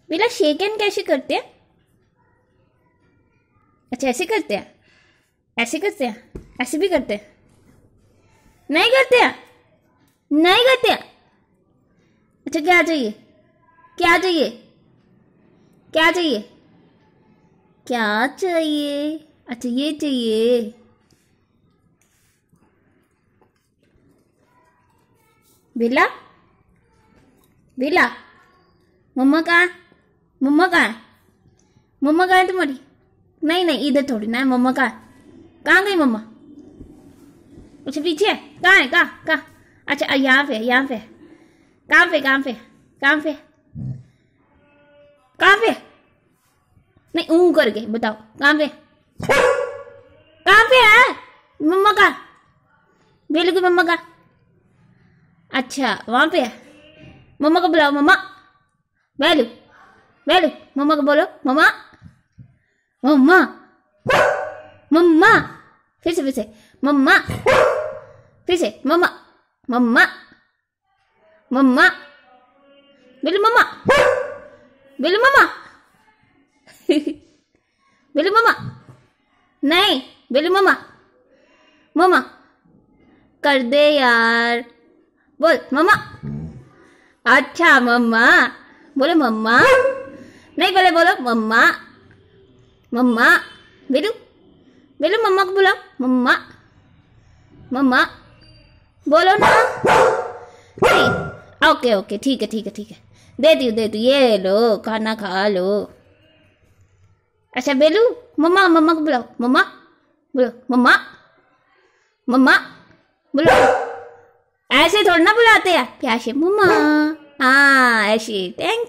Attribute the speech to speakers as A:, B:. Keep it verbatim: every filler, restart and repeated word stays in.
A: बेला shake hand कैसे करते हैं? अच्छा ऐसे करते हैं, ऐसे करते हैं, ऐसे भी करते हैं? नहीं करते हैं, नहीं करते हैं। अच्छा क्या चाहिए, क्या चाहिए, क्या चाहिए, क्या चाहिए? अच्छा ये चाहिए। बेला, बेला, मम्मा कहाँ, मम्मा कहाँ है, मम्मा कहाँ है तुम्हारी? नहीं नहीं इधर थोड़ी ना है, मम्मा कहाँ है? कहाँ गई मम्मा? अच्छा पीछे है, कहाँ है, कहाँ कहाँ? अच्छा यहाँ पे, यहाँ पे, कहाँ पे, कहाँ पे, कहाँ पे, कहाँ पे? नहीं ऊँ करके बताओ कहाँ पे, कहाँ पे है मम्मा का? बेलू की मम्मा का? अच्छा वहां पे है, मम्मा को बुलाओ, मम्मा। बेलू, बेलू मम्मा को बोलो, मम्मा, मम्मा, मम्मा, फिर से फिर से मम्मा, फिर से मम्मा, मम्मा, मम्मा, बेलू मम्मा, बेलू मम्मा, बेलू मम्मा, नहीं बेलू मम्मा, मम्मा कर दे यार, बोल मम्मा। अच्छा मम्मा, बोलो मम्मा, नहीं पहले बोलो मम्मा, मम्मा, बेलू, बेलू मम्मा को बुलाओ, मम्मा, मम्मा, बोलो ना। नहीं ओके ओके ठीक है ठीक है ठीक है, देती हूँ देती हूँ, ये लो खाना खा लो। अच्छा बेलू, मम्मा, मम्मा को बुलाओ, मम्मा, बोलो मम्मा, मम्मा, बोलो। ऐसे थोड़ा ना बुलाते हैं, प्यासे मम्मा, हाँ ऐसे, थैंक